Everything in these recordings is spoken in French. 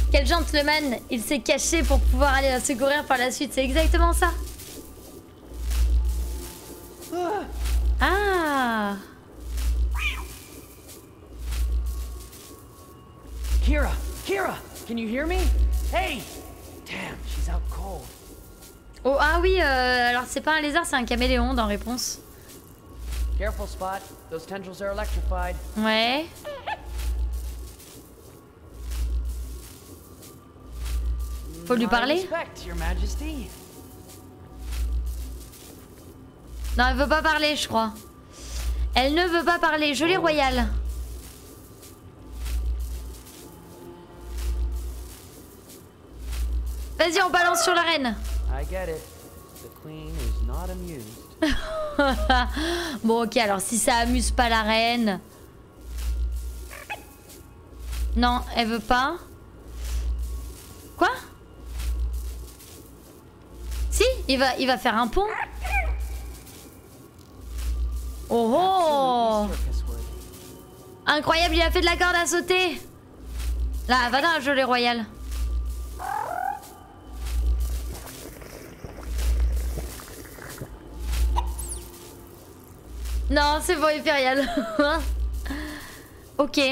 Quel gentleman. Il s'est caché pour pouvoir aller la secourir par la suite. C'est exactement ça. Ah. Kira, can you hear me? Hey! Damn, she's out cold. Oh, ah oui, alors c'est pas un lézard, c'est un caméléon dans Réponse. Careful, Spot. Those tendrils are electrified. Ouais. Faut lui parler? Respect, Your Majesty. Non, elle veut pas parler, je crois. Elle ne veut pas parler. Gelée royale. Vas-y, on balance sur la reine. I get it. The queen is not amused. Bon, ok, alors si ça amuse pas la reine... Non, elle veut pas. Quoi? Si, il va faire un pont. Oh oh! Incroyable, il a fait de la corde à sauter. Là, va dans la gelée royale. Non, c'est bon, Impérial. Ok.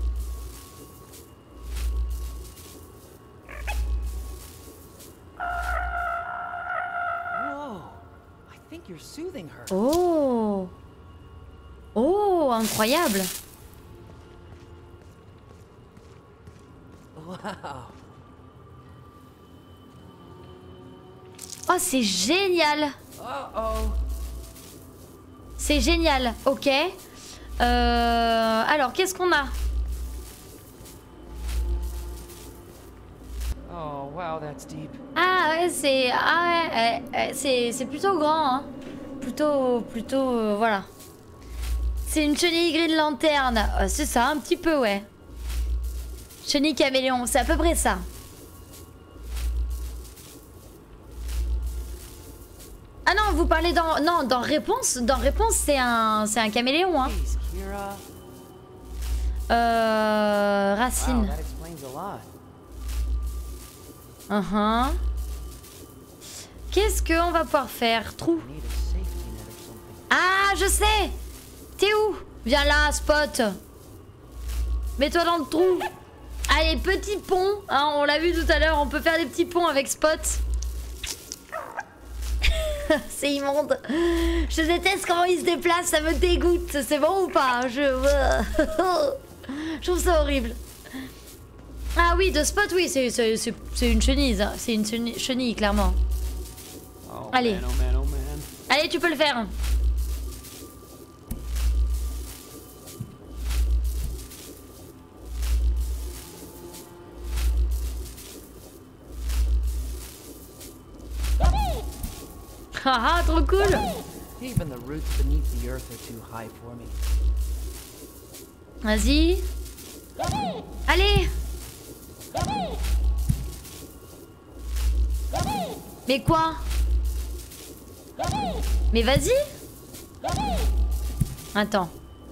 Whoa, I think you're soothing her. Oh. Oh, incroyable. Wow. Oh, c'est génial. Uh-oh. C'est génial, ok. Alors, qu'est-ce qu'on a? Oh, wow, that's deep. Ah ouais, c'est... Ah ouais, c'est plutôt grand, hein. Plutôt, voilà. C'est une chenille grille lanterne. C'est ça, un petit peu, ouais. Chenille caméléon, c'est à peu près ça. Ah non, vous parlez dans... Non, dans Réponse, c'est un caméléon, hein. Racine. Qu'est-ce qu'on va pouvoir faire? Trou. Ah, je sais. T'es où? Viens là, Spot. Mets-toi dans le trou. Allez, petit pont. Hein, on l'a vu tout à l'heure, on peut faire des petits ponts avec Spot. C'est immonde. Je déteste comment il se déplace, ça me dégoûte. C'est bon ou pas? Je trouve ça horrible. Ah oui, de Spot, oui, c'est une chenille. Hein. C'est une chenille, clairement. Oh, allez. Man, oh man, oh man. Allez, tu peux le faire. Haha, trop cool. Even the roots beneath the earth are too high for me. Vas-y. Allez. Mais quoi? Mais vas-y. Attends.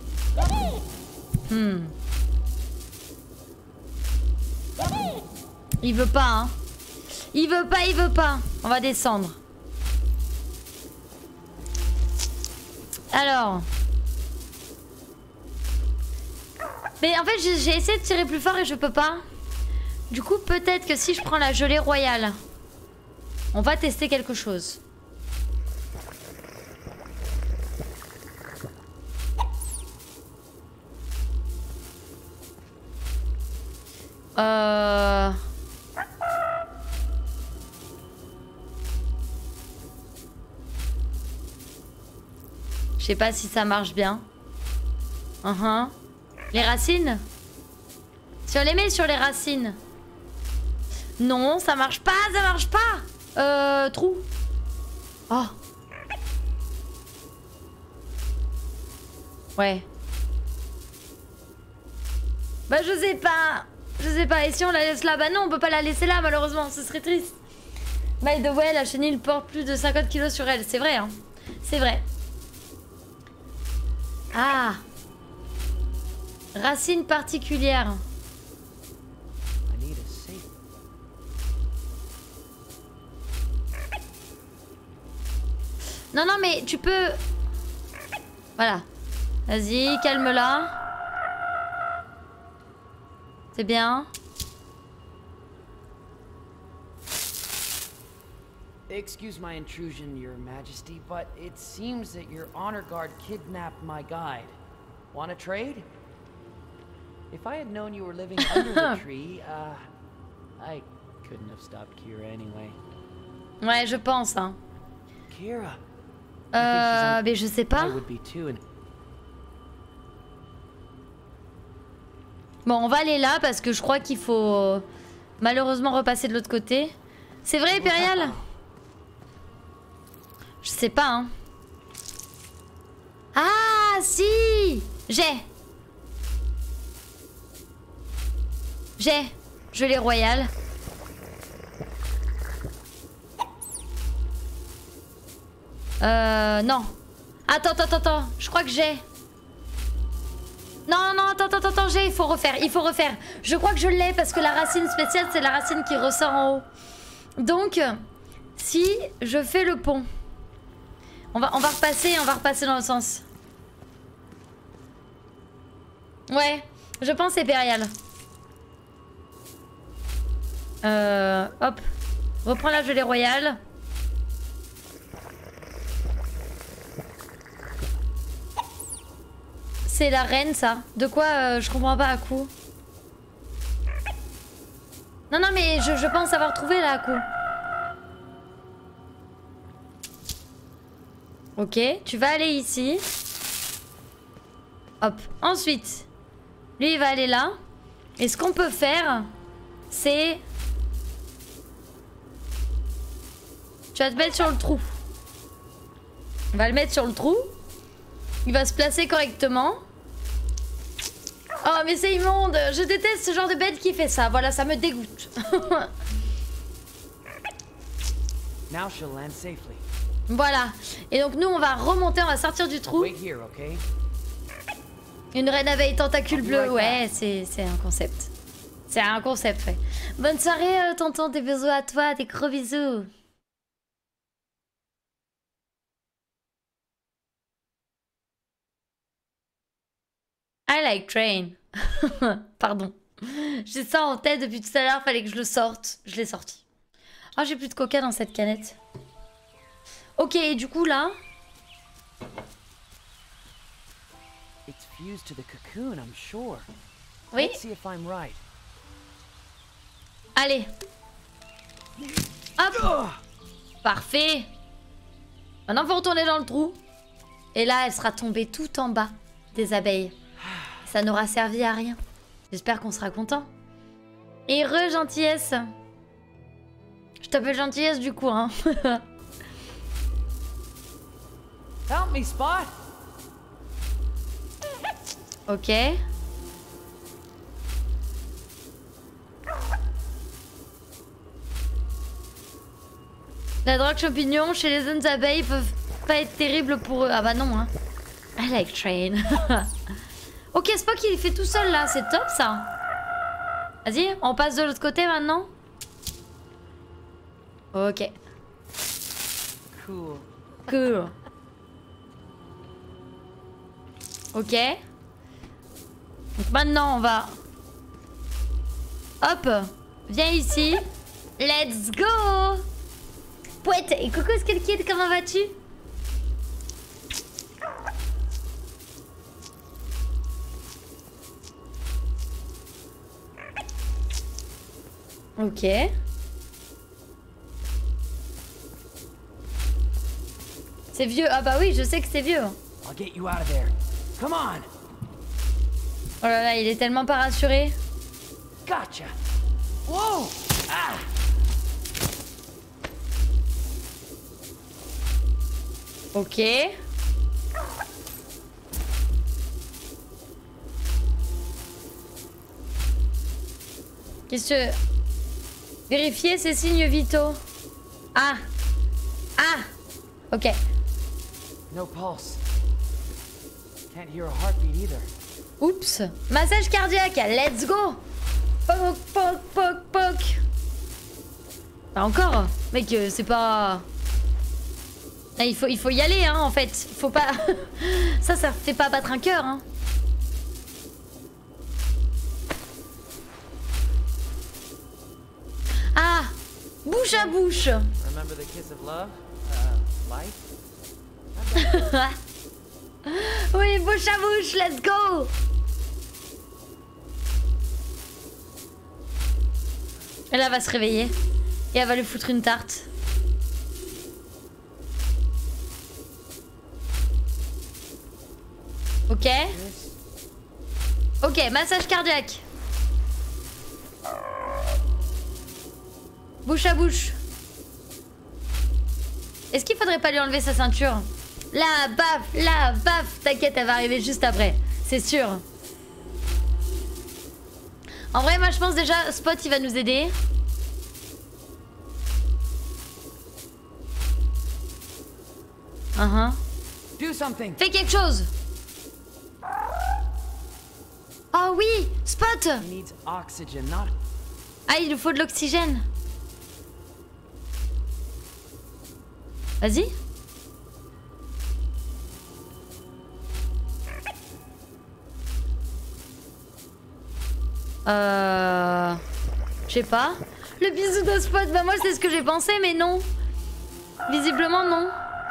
Il veut pas, hein. Il veut pas. On va descendre. Alors. Mais en fait, j'ai essayé de tirer plus fort et je peux pas. Du coup, peut-être que si je prends la gelée royale, on va tester quelque chose. Je sais pas si ça marche bien. Les racines? Si on les met sur les racines. Non, ça marche pas, ça marche pas. Trou. Oh. Ouais. Bah je sais pas. Je sais pas. Et si on la laisse là? Bah non, on peut pas la laisser là malheureusement. Ce serait triste. By the way, la chenille porte plus de 50 kilos sur elle. C'est vrai, hein. C'est vrai. Ah. Racine particulière. Non, non, mais tu peux... Voilà. Vas-y, calme-la. C'est bien. Excuse my intrusion, Your Majesty, but it seems that your honor guard kidnapped my guide. Want to trade? If I had known you were living under the tree, I couldn't have stopped Kira anyway. Ouais, je pense, hein. Kira. Mais je sais pas. I would be too. Bon, on va aller là parce que je crois qu'il faut malheureusement repasser de l'autre côté. C'est vrai, Impérial? Je sais pas, hein. Ah, si! J'ai. Gelée royale. Non. Attends. Je crois que j'ai. Non, attends, il faut refaire. Je crois que je l'ai parce que la racine spéciale, c'est la racine qui ressort en haut. Donc, si je fais le pont, on va repasser dans le sens. Ouais, je pense Impérial. Hop. Reprends la gelée royale. C'est la reine, ça. De quoi je comprends pas à coup. Non, mais je pense avoir trouvé là à coup. Ok, tu vas aller ici. Hop. Ensuite, lui, il va aller là. Et ce qu'on peut faire, c'est... Tu vas te mettre sur le trou. On va le mettre sur le trou. Il va se placer correctement. Oh mais c'est immonde. Je déteste ce genre de bête qui fait ça. Voilà, ça me dégoûte. Now she'll land safely. Voilà. Et donc nous on va remonter, on va sortir du trou. Wait here, okay? Une reine abeille tentacule bleu. Ouais, c'est un concept. C'est un concept, ouais. Bonne soirée, tonton. Des bisous à toi. Des gros bisous. I like train. Pardon. J'ai ça en tête depuis tout à l'heure, fallait que je le sorte. Je l'ai sorti. Oh, j'ai plus de coca dans cette canette. Ok, et du coup là... It's fused to the cocoon, I'm sure. Oui. Let's see if I'm right. Allez. Hop. Parfait. Maintenant, faut retourner dans le trou. Et là, elle sera tombée tout en bas des abeilles. Ça n'aura servi à rien. J'espère qu'on sera content. Et gentillesse. Je t'appelle gentillesse du coup, hein. Help me, Spot. Ok. La drogue champignon chez les jeunes abeilles peuvent pas être terribles pour eux. Ah bah non, hein. I like train. Ok, Spock il est fait tout seul là, c'est top ça. Vas-y, on passe de l'autre côté maintenant. Ok. Cool. Cool. Ok. Donc maintenant on va... Hop. Viens ici. Let's go. Pouette. Et coucou Skull Kid, comment vas-tu? Ok. C'est vieux. Ah bah oui, je sais que c'est vieux. I'll get you out of there. Come on. Oh là là, il est tellement pas rassuré. Gotcha. Whoa. Ah. Ok. Qu'est-ce que... Vérifier ces signes vitaux. Ah. Ah. Ok. No pulse. Can't hear a heartbeat either. Oups. Massage cardiaque. Let's go. Poc, poc, poc, poc. Pas encore. Mec, c'est pas... Ah, il faut y aller, hein, en fait. Faut pas... ça fait pas battre un cœur, hein. Ah, bouche à bouche. Remember the kiss of love? Life? Oui, bouche à bouche, let's go. Elle va se réveiller. Et elle va lui foutre une tarte. Ok. Ok, massage cardiaque. Bouche à bouche. Est-ce qu'il faudrait pas lui enlever sa ceinture? Là, baf, t'inquiète, elle va arriver juste après. C'est sûr. En vrai, moi je pense déjà, Spot il va nous aider. Do something. Fais quelque chose. Oh oui, Spot. He needs oxygen, not... Ah, il nous faut de l'oxygène. Vas-y. Je sais pas. Le bisou de Spot, bah moi c'est ce que j'ai pensé, mais non. Visiblement non.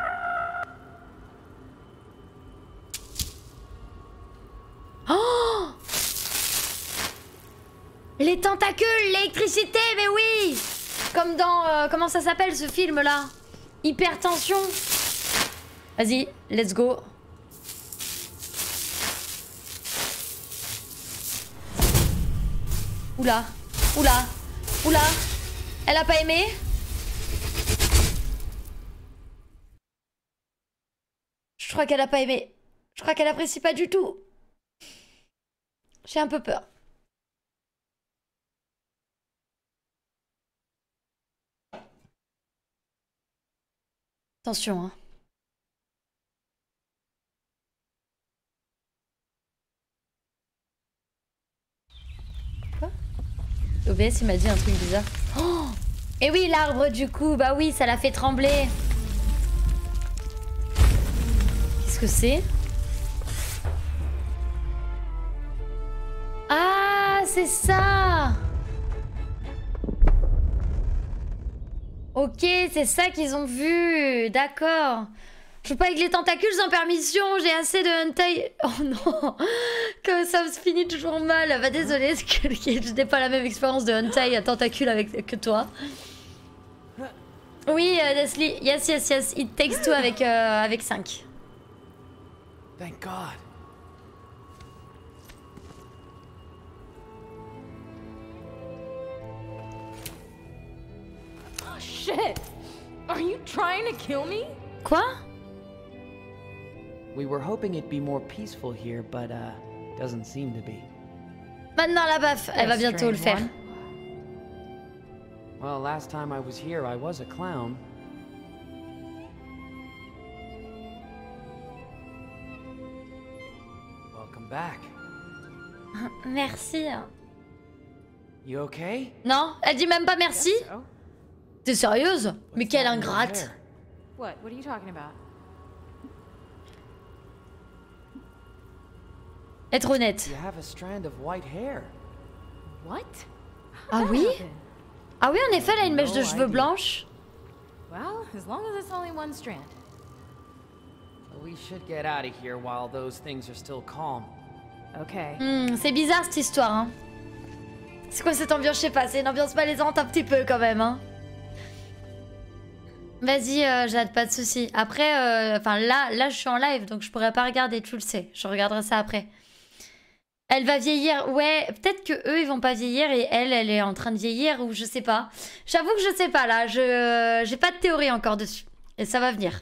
Oh! Les tentacules, l'électricité, mais oui! Comme dans... comment ça s'appelle ce film là? Hypertension. Vas-y, let's go. Oula, oula, oula. Elle a pas aimé? Je crois qu'elle a pas aimé. Je crois qu'elle apprécie pas du tout. J'ai un peu peur. Attention, hein. Quoi? OBS il m'a dit un truc bizarre. Oh! Et oui, l'arbre du coup, bah oui, ça l'a fait trembler. Qu'est-ce que c'est? Ah, c'est ça! Ok, c'est ça qu'ils ont vu. D'accord. Je joue pas avec les tentacules sans permission. J'ai assez de hentai. Oh non. Comme ça se finit toujours mal. Bah désolé, je n'ai pas la même expérience de hentai à tentacules que toi. Oui, Leslie. Yes, yes, yes. It takes two avec 5. Thank God. Shit! Are you trying to kill me? Quoi? We were hoping it'd be more peaceful here, but doesn't seem to be. Maintenant la baffe, elle va bientôt le faire. Well, last time I was here, I was a clown. Welcome back. Merci. You okay? Non, elle dit même pas merci. So? T'es sérieuse? Mais quelle ingrate. What? What are you talking about? Être honnête. You have a strand of white hair. What? Ah oui? Ah oui, en effet, elle a une mèche de No cheveux idea. blanche. Well, as long as it's only one strand. We should get out of here while those things are still calm. Okay. C'est bizarre cette histoire, hein. C'est quoi cette ambiance? Je sais pas, c'est une ambiance malaisante un petit peu quand même, hein. Vas-y, Jade, pas de soucis. Après, enfin là, je suis en live, donc je pourrais pas regarder, tu le sais. Je regarderai ça après. Elle va vieillir. Ouais, peut-être que eux, ils vont pas vieillir et elle est en train de vieillir ou je sais pas. J'avoue que je sais pas, là. J'ai pas de théorie encore dessus. Et ça va venir.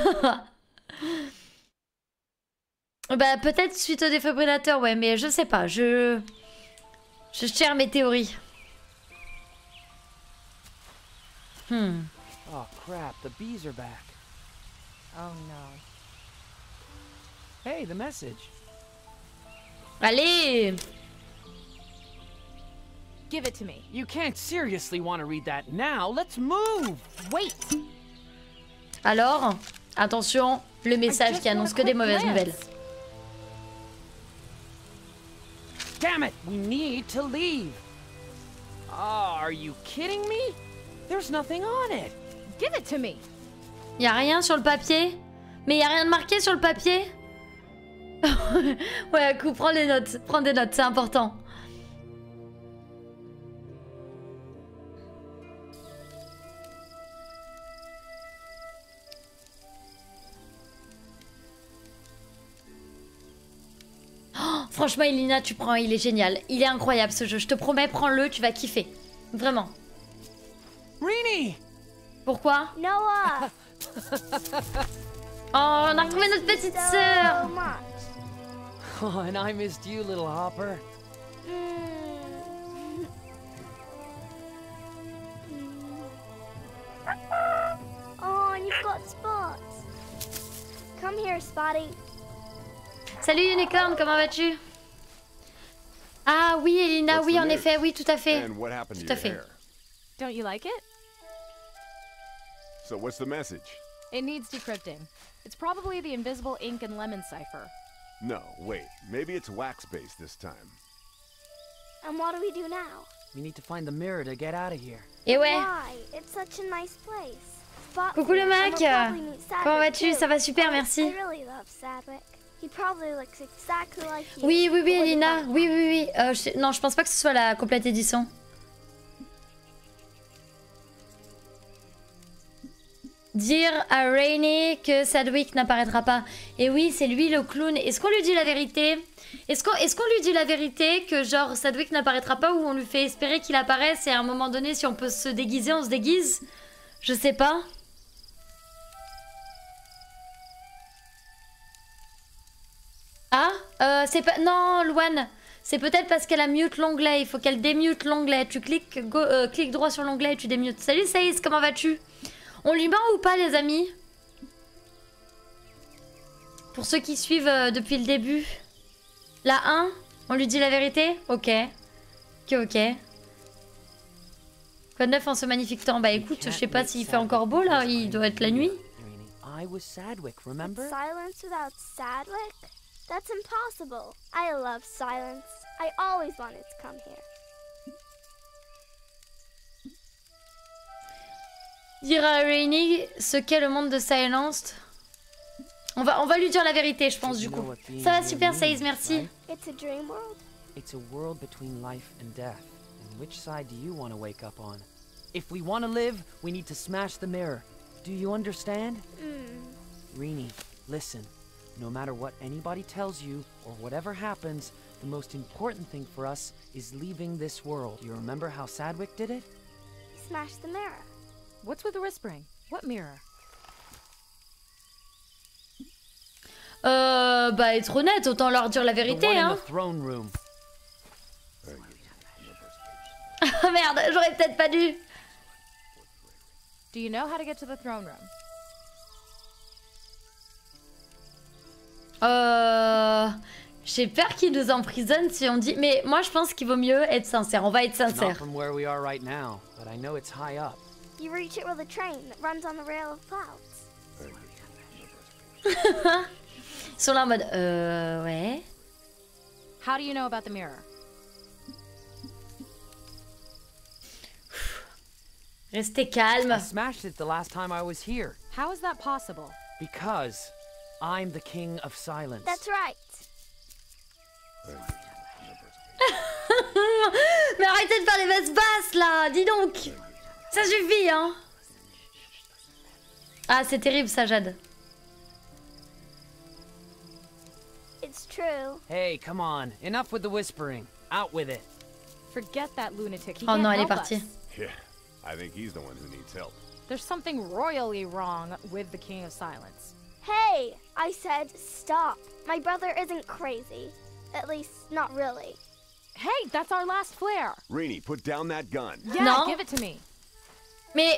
Bah, peut-être suite au défibrillateur, ouais, mais je sais pas. Je cherche mes théories. Oh crap, the bees are back. Oh no. Hey, the message. Allez! Give it to me. You can't seriously want to read that now. Let's move. Wait! Alors? Attention, le message qui annonce que des mauvaises nouvelles. Damn it! We need to leave. Oh, are you kidding me? There's nothing on it. Give it to me. Y a rien sur le papier? Mais y a rien de marqué sur le papier? Ouais, Aku, prends des notes, c'est important. Oh, franchement, Elina, tu prends, il est génial. Il est incroyable ce jeu, je te promets, prends-le, tu vas kiffer. Vraiment. Rini! Pourquoi? Noah! Oh, on a retrouvé notre petite sœur. Oh, and I missed you, little Hopper. Oh, and you've got spots. Come here, Spotty. Salut Unicorn, comment vas-tu? Ah oui, Elina, oui, en effet, oui, tout à fait. Tout à fait. Don't you like it? So what's the message? It needs decrypting. It's probably the invisible ink and lemon cipher. No, wait. Maybe it's wax-based this time. And what do we do now? We need to find the mirror to get out of here. Et ouais. Why? It's such a nice place. Spot Coucou le Mac. Comment vas-tu? too. Ça va super, merci. I really love Sadwick. He probably looks exactly like you. Oui, oui, oui, Elina. Oui, oui, oui. Non, je pense pas que ce soit la complète édition. Dire à Rainy que Sadwick n'apparaîtra pas. Et oui, c'est lui le clown. Est-ce qu'on lui dit la vérité? Est-ce qu'on lui dit la vérité que genre Sadwick n'apparaîtra pas ou on lui fait espérer qu'il apparaisse et à un moment donné si on peut se déguiser, on se déguise? Je sais pas. Ah, c'est pas... Non, Luan, c'est peut-être parce qu'elle a mute l'onglet. Il faut qu'elle démute l'onglet. Tu cliques clique droit sur l'onglet et tu démutes. Salut Saïs, comment vas-tu? On lui ment ou pas, les amis? Pour ceux qui suivent depuis le début. La 1, on lui dit la vérité? Ok. Ok. Quoi de neuf en ce magnifique temps? Bah écoute, je sais pas s'il fait encore beau là, il doit être la nuit. I was Sadwick, remember? Silence without Sadwick? That's impossible. I love silence. I always wanted to come here. Dire à Rainy ce qu'est le monde de Silenced. On va lui dire la vérité, je pense, du coup. Ça va super, Saïs, merci. It's a dream world. It's a world between life and death. And which side do you want to wake up on? If we want to live, we need to smash the mirror. Do you understand? Rini, listen. No matter what anybody tells you, or whatever happens, the most important thing for us is leaving this world. You remember how Sadwick did it? Smash the mirror. What's with the whispering? What mirror? Bah être honnête, autant leur dire la The vérité, one in hein. the throne room. Merde, j'aurais peut-être pas dû. Do you know how to get to the throne room? J'ai peur qu'ils nous emprisonnent si on dit... Mais moi je pense qu'il vaut mieux être sincère, on va être Not sincère. from where we are right now, but I know it's high up. You reach it with a train that runs on the rail of clouds. Ils sont là en mode... ouais... How do you know about the mirror? Restez I calme. smashed it the last time I was here. How is that possible? Because I'm the king of silence. That's right. Mais arrêtez de faire les messes basses là, dis donc. Ça suffit, hein. Ah, c'est terrible ça, Jade. It's true. Hey, come on. Enough with the whispering. Out with it. Forget that lunatic. He Oh can't non, elle est help partie. us. Yeah, I think he's the one who needs help. There's something royally wrong with the King of Silence. Hey, I said stop. My brother isn't crazy. At least, not really. Hey, that's our last flare. Rini, put down that gun. Yeah, No. give it to me. Mais...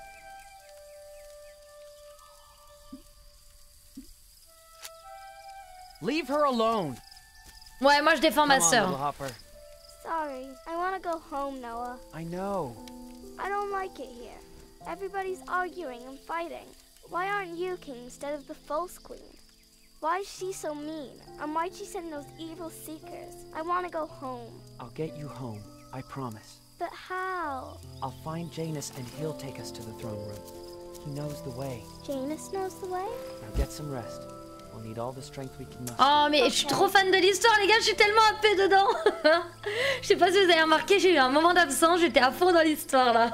Leave her alone. Ouais, moi je défends ma Come on, little sœur. Hopper. Sorry. I want to go home, Noah. I know. I don't like it here. Everybody's arguing and fighting. Why aren't you king instead of the false queen? Why is she so mean? And why'd she send those evil seekers? I want to go home. I'll get you home, I promise. But how? I'll find Janus and he'll take us to the throne room. He knows the way. Janus knows the way? Now get some rest. We'll need all the strength we can muster. Oh mais je suis trop fan de l'histoire les gars, je suis tellement happée dedans. Je sais pas si vous avez remarqué, j'ai eu un moment d'absence, j'étais à fond dans l'histoire là.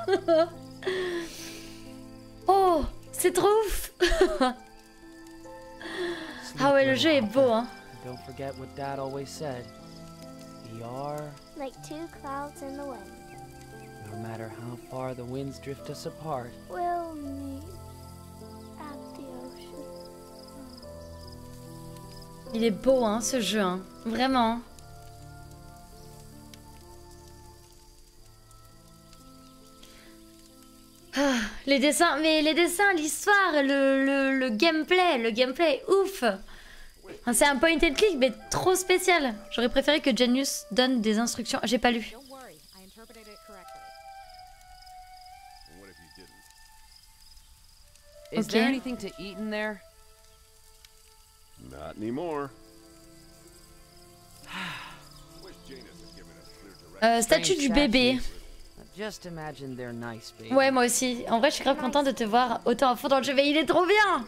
Oh, c'est trop ouf. Ah ouais, le jeu est beau hein. Don't forget what Dad always said. We are Like two clouds in the wind. no matter how far the winds drift us apart. We'll meet at the ocean. Il est beau hein ce jeu hein, vraiment. Ah, les dessins, mais les dessins, l'histoire, le gameplay est ouf. Enfin, c'est un point and click mais trop spécial. J'aurais préféré que Janus donne des instructions. J'ai pas lu. Don't worry, I interpreted it correctly. And what if you didn't? Is Okay. there anything to eat in there? Not anymore. Wish Janus had given us clear directions. Statue du bébé. Just imagine they're nice, baby. Ouais, moi aussi. En vrai, je suis grave contente de te voir autant à fond dans le jeu. Mais il est trop bien.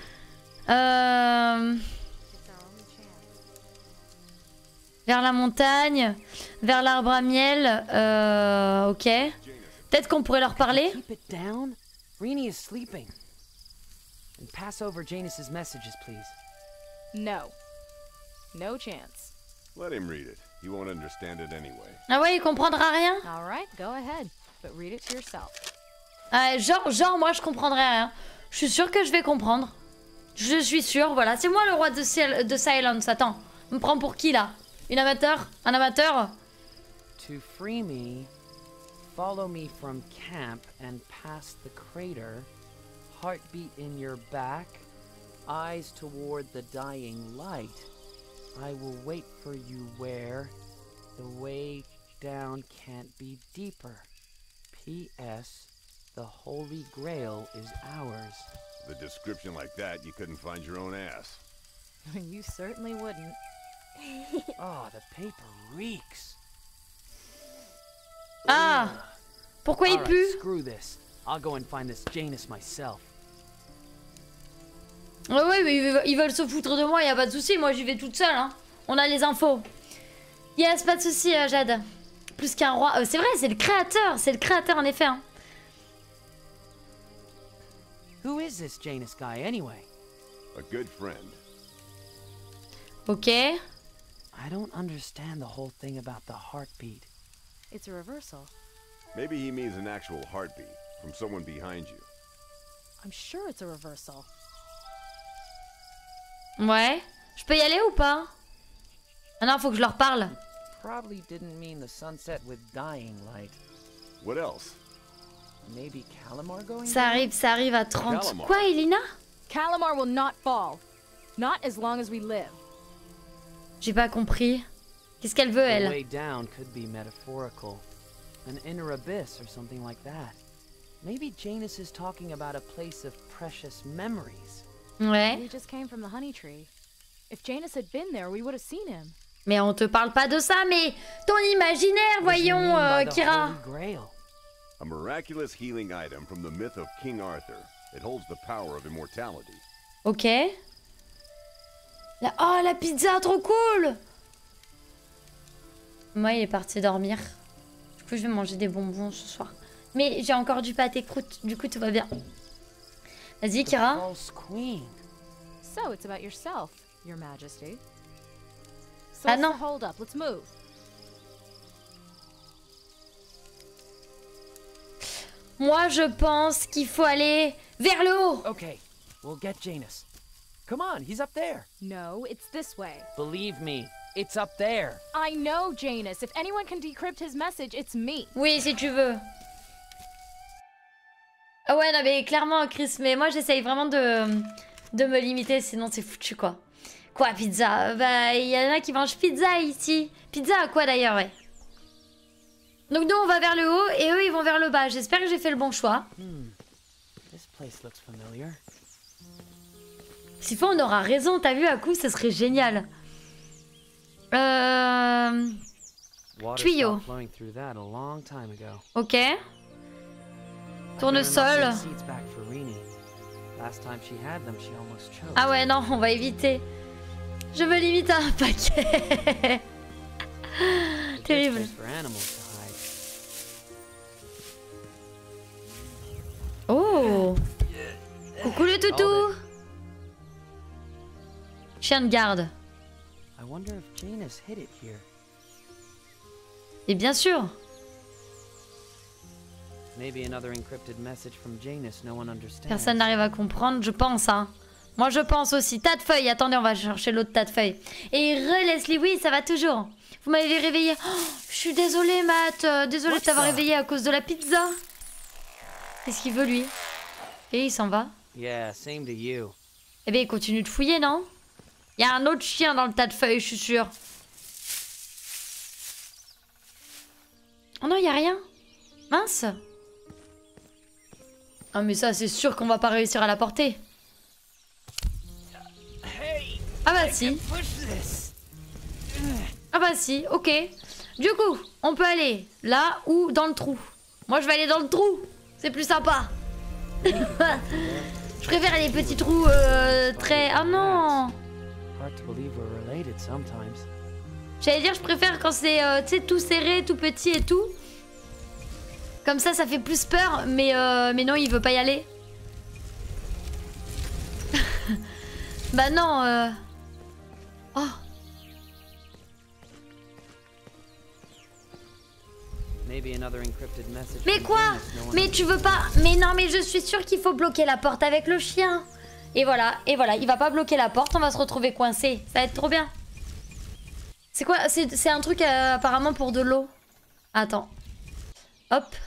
Vers la montagne, vers l'arbre à miel. Ok. Peut-être qu'on pourrait leur parler. Keep it down. Rini is sleeping. And pass over Janus's messages, please. No. No chance. Let him read it. He won't understand it anyway. Ah ouais, il comprendra rien. All right, go ahead, but read it to yourself. Ah, genre, moi, je comprendrai rien. Je suis sûre que je vais comprendre. Je suis sûre, voilà. C'est moi le roi de Silence. Attends, on me prend pour qui, là? Une amateur? Un amateur? To free me, follow me from camp and past the crater. Heartbeat in your back, eyes toward the dying light. I will wait for you where the way down can't be deeper. P.S. The Holy Grail is ours. With a description like that, you couldn't find your own ass. You certainly wouldn't. Oh, the paper reeks. Ah! Pourquoi il All right, pue? screw this. I'll go and find this Janus myself. Ouais, mais ils veulent se foutre de moi, y a pas de souci. Moi, j'y vais toute seule, hein. On a les infos. Yes, pas de souci, Jade. Plus qu'un roi. C'est vrai, c'est le créateur. C'est le créateur, en effet. Hein. Who is this Janus guy, anyway? A good friend. Ok. I don't understand the whole thing about the heartbeat. It's a reversal. Maybe he means an actual heartbeat from someone behind you. I'm sure it's a reversal. Ouais. Je peux y aller ou pas? Ah non, faut que je leur parle. Probably didn't mean the sunset with dying light. What else? Maybe Calamar going Ça arrive à 30. Calamar. Quoi, Elina? Calamar will not fall. Not as long as we live. J'ai pas compris. Qu'est-ce qu'elle veut, The elle? way down could be metaphorical. An inner abyss or something like that. Maybe Janus is talking about a place of precious memories. Ouais. We just came from the honey tree. If Janus had been there, we would have seen him. Mais on te parle pas de ça, mais ton imaginaire, What does he voyons, mean by the Kira. Holy Grail? A miraculous healing item from the myth of King Arthur. It holds the power of immortality. Ok. Oh, la pizza, trop cool! Moi, il est parti dormir. Du coup, je vais manger des bonbons ce soir. Mais j'ai encore du pâté croûte, du coup, tout va bien. Vas-y, The Kira. false queen. So it's about yourself, Your Majesty. So Ah what's non. the hold up? Let's move. Moi, je pense qu'il faut aller vers le haut. Okay, we'll get Janus. Come on, he's up there. No, it's this way. Believe me, it's up there. I know, Janus. If anyone can decrypt his message, it's me. Oui, si tu veux. Ah ouais, non, mais clairement, Chris, mais moi, j'essaye vraiment de me limiter, sinon c'est foutu, quoi. Quoi, pizza? Bah, il y en a qui mangent pizza ici. Pizza à quoi, d'ailleurs, ouais. Donc nous, on va vers le haut, et eux, ils vont vers le bas. J'espère que j'ai fait le bon choix. This place looks familiar. S'il faut, on aura raison. T'as vu, à coup, ça serait génial. Tuyau. Ok. Tournesol. Ah ouais, non, on va éviter. Je veux limiter un paquet. Terrible. Oh. Coucou le toutou. Chien de garde. Et bien sûr. Personne n'arrive à comprendre, je pense, hein. Moi, je pense aussi. Tas de feuilles. Attendez, on va chercher l'autre tas de feuilles. Et Leslie, oui, ça va toujours. Vous m'avez réveillé. Oh, je suis désolée, Matt. Désolée de t'avoir réveillé à cause de la pizza. Qu'est-ce qu'il veut, lui? Et il s'en va. Yeah, same to you. Eh bien, il continue de fouiller, non? Il y a un autre chien dans le tas de feuilles, je suis sûre. Oh non, il n'y a rien. Mince. Ah, mais ça, c'est sûr qu'on va pas réussir à la porter. Ah bah si. Ah bah si, ok. Du coup, on peut aller là ou dans le trou. Moi, je vais aller dans le trou. C'est plus sympa. Je préfère les petits trous très... Ah non. J'allais dire, je préfère quand c'est tu sais, tout serré, tout petit et tout. Comme ça fait plus peur, mais non, il veut pas y aller. Bah non. Oh. Mais quoi? Mais tu veux pas? Mais non, mais je suis sûre qu'il faut bloquer la porte avec le chien. Et voilà, il va pas bloquer la porte, on va se retrouver coincé. Ça va être trop bien. C'est quoi? C'est un truc apparemment pour de l'eau. Attends. Hop.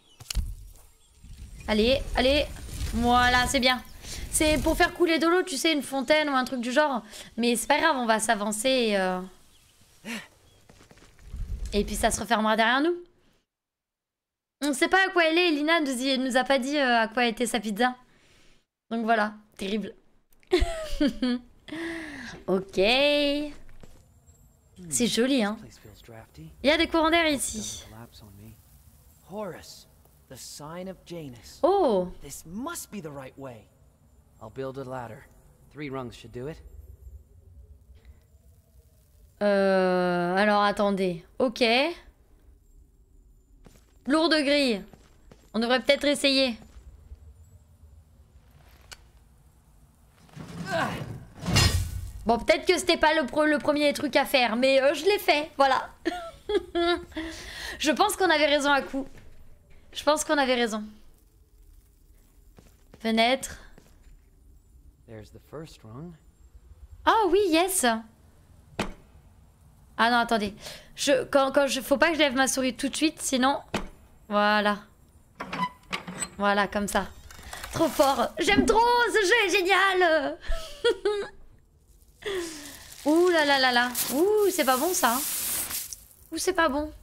Allez, allez. Voilà, c'est bien. C'est pour faire couler de l'eau, tu sais, une fontaine ou un truc du genre. Mais c'est pas grave, on va s'avancer et puis ça se refermera derrière nous. On ne sait pas à quoi elle est, Lina nous a pas dit à quoi était sa pizza. Donc voilà, terrible. Ok. C'est joli, hein. Il y a des courants d'air ici. Horus, the sign of Janus. Oh. This must be the right way. I'll build a ladder. 3 rungs should do it. Alors attendez. Ok. Lourde grille. On devrait peut-être essayer. Bon, peut-être que c'était pas le premier truc à faire, mais je l'ai fait, voilà. Je pense qu'on avait raison à coup. Je pense qu'on avait raison. Fenêtre. Oh oui, yes. Ah non, attendez. Faut pas que je lève ma souris tout de suite, sinon... Voilà. Voilà, comme ça. Trop fort. J'aime trop, ce jeu est génial. Ouh là là là là. Ouh, c'est pas bon ça. Ouh, c'est pas bon.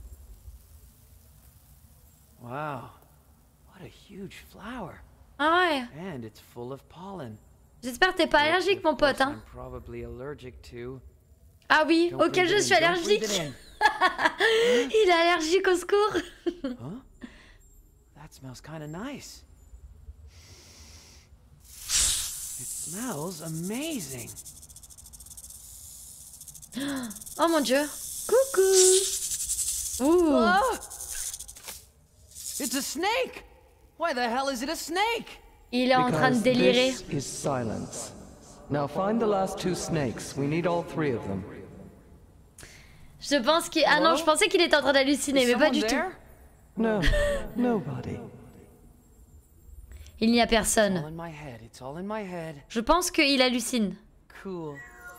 Wow. What a huge flower. Ah ouais. And it's full of pollen. J'espère que t'es pas allergique, mon pote, hein. Ah oui, auquel je suis allergique. Il est allergique, au secours. Huh? That smells kind of nice. It smells amazing. Oh mon dieu. Coucou. Ouh. Oh! It's a snake. Why the hell is it a snake? Il est en train de délirer. This is silence. Now find the last 2 snakes. We need all 3 of them. Je pense qu'il... Ah non, je pensais qu'il était en train d'halluciner, mais pas du tout. No, nobody. Il n'y a personne. Je pense qu'il hallucine. Cool.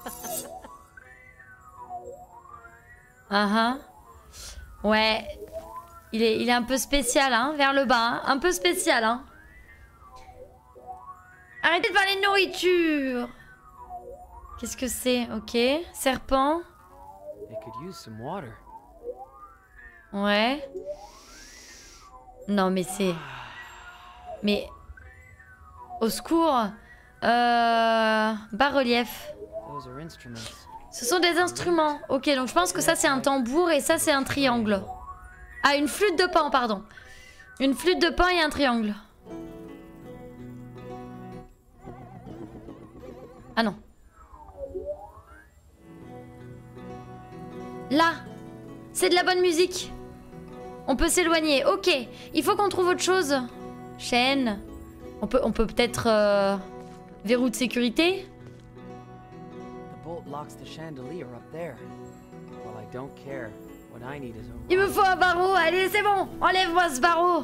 Ouais. Il est un peu spécial, hein, vers le bas. Hein. Un peu spécial, hein. Arrêtez de parler de nourriture. Qu'est-ce que c'est? Ok. Serpent. Ouais. Non, mais c'est... Mais... Au secours. Bas-relief. Those are instruments. Ce sont des instruments. Ok, donc je pense que ça c'est un tambour et ça c'est un triangle. Ah, une flûte de pan, pardon. Une flûte de pan et un triangle. Ah non. Là, c'est de la bonne musique. On peut s'éloigner. Ok, il faut qu'on trouve autre chose. Chaîne. On peut peut-être verrou de sécurité. The bolt locks the chandelier up there. Well, I don't care. What I need is a Il me faut un barreau. Allez, c'est bon. Enlève-moi ce barreau.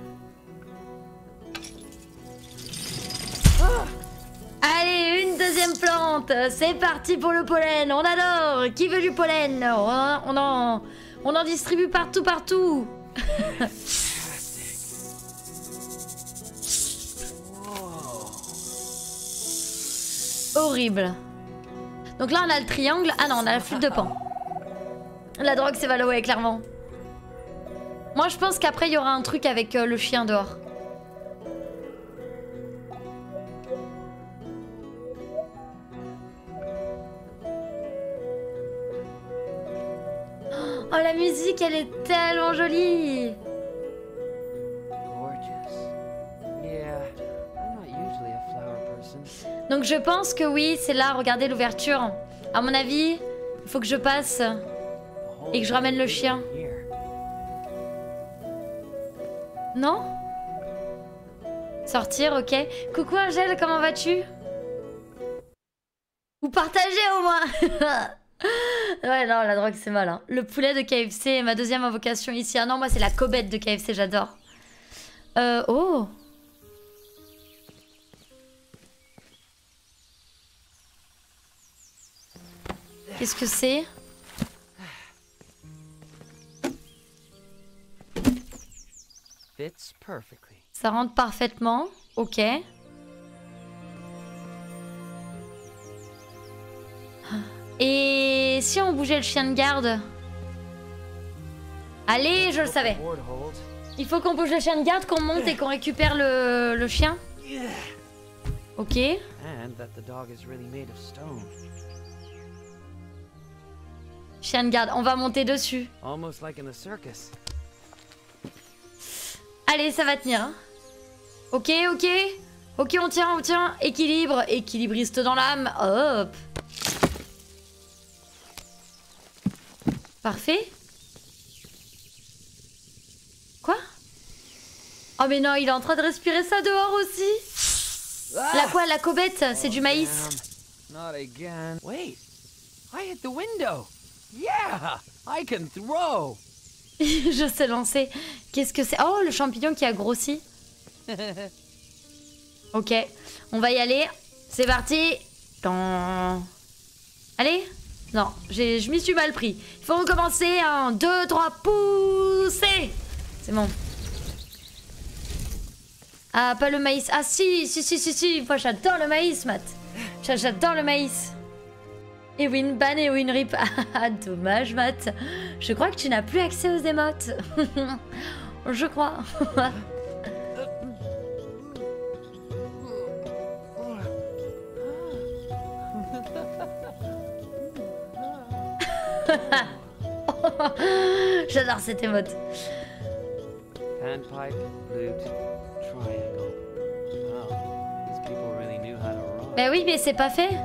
Allez, une deuxième plante. C'est parti pour le pollen. On adore. Qui veut du pollen? On en distribue partout. Horrible. Donc là, on a le triangle. Ah non, on a la flûte de pan. La drogue, c'est Valoé, clairement. Moi, je pense qu'après, il y aura un truc avec le chien dehors. Oh, la musique, elle est tellement jolie. gorgeous. Yeah, I'm not usually a flower person. Donc je pense que oui, c'est là, regardez l'ouverture. À mon avis, il faut que je passe et que je ramène le chien. Non? Sortir, ok. Coucou Angèle, comment vas-tu? Ou partager au moins. Ouais, non, la drogue c'est mal. Hein. Le poulet de KFC est ma deuxième invocation ici. Ah non, moi c'est la cobette de KFC, j'adore. Oh. Qu'est-ce que c'est? Fits perfectly. Ça rentre parfaitement. Ok. Et si on bougeait le chien de garde? Allez, je le savais. Il faut qu'on bouge le chien de garde, qu'on monte et qu'on récupère le chien. Ok. And that the dog is really made of stone. Chien de garde, on va monter dessus. Almost like in a circus. Allez, ça va tenir. Hein. Ok, ok. Ok, on tient, on tient. Équilibre, équilibriste dans l'âme. Hop. Parfait. Quoi? Oh mais non, il est en train de respirer ça dehors aussi. La quoi? La cobette, c'est du maïs. Not again. Wait, I hit the window. Yeah, I can throw. Je sais lancer. Qu'est-ce que c'est? Oh, le champignon qui a grossi. Ok, on va y aller. C'est parti. Allez. Non, je m'y suis mal pris. Il faut recommencer. 1, 2, 3, pousser. C'est bon. Ah, pas le maïs. Ah si. Moi, j'adore le maïs, Matt. J'adore le maïs. Et win ban et win rip. Ah, dommage, Matt. Je crois que tu n'as plus accès aux émotes. Je crois. J'adore cette émote. Panpipe, flute, triangle. Wow, these people really knew how to rock. Bah oui, mais c'est pas fait.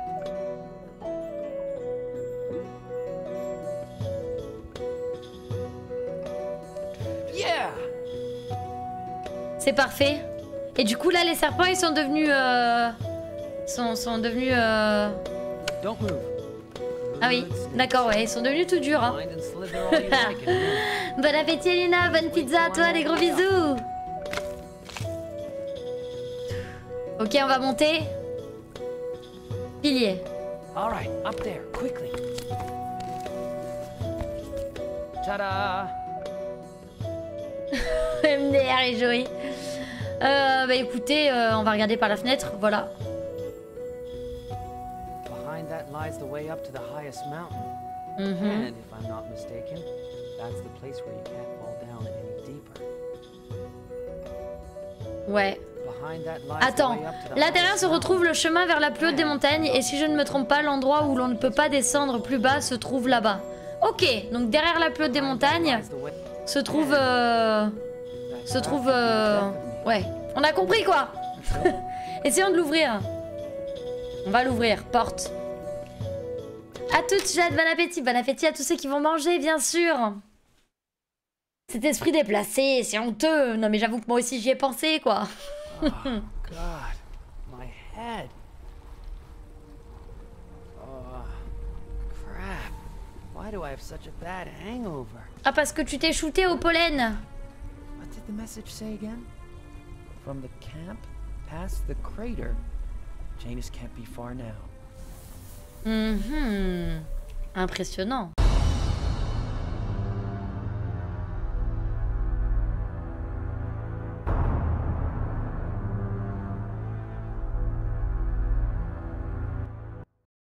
Yeah. C'est parfait. Et du coup là, les serpents, ils sont devenus sont devenus Don't move. Ah oui, d'accord, ouais, ils sont devenus tout durs. Hein. Mind and slither all you like in here. Bon appétit, Lina, bonne pizza à toi, des gros bisous. Ok, on va monter. Pilier. All right, up there, quickly. Ta-da! MDR est joli. Bah écoutez, on va regarder par la fenêtre, voilà. Behind that lies the way up to the highest mountain. Mhm. And if I'm not mistaken, that's the place where you can't fall down any deeper. Ouais. behind that lies the Attends, way up to the là derrière highest se retrouve mountain. le chemin vers la plus haute des montagnes et si je ne me trompe pas, l'endroit où l'on ne peut pas descendre plus bas se trouve là-bas. Ok, donc derrière la plus haute des montagnes se trouve... Ouais, on a compris quoi. Essayons de l'ouvrir. On va l'ouvrir, porte. À toutes, Jade, bon appétit à tous ceux qui vont manger, bien sûr. Cet esprit déplacé, c'est honteux. Non mais j'avoue que moi aussi j'y ai pensé, quoi. Oh, God, my head. Oh, crap. Why do I have such a bad hangover? Ah, parce que tu t'es shooté au pollen. What did the message say again? From the camp past the crater. Janus can't be far now. Impressionnant.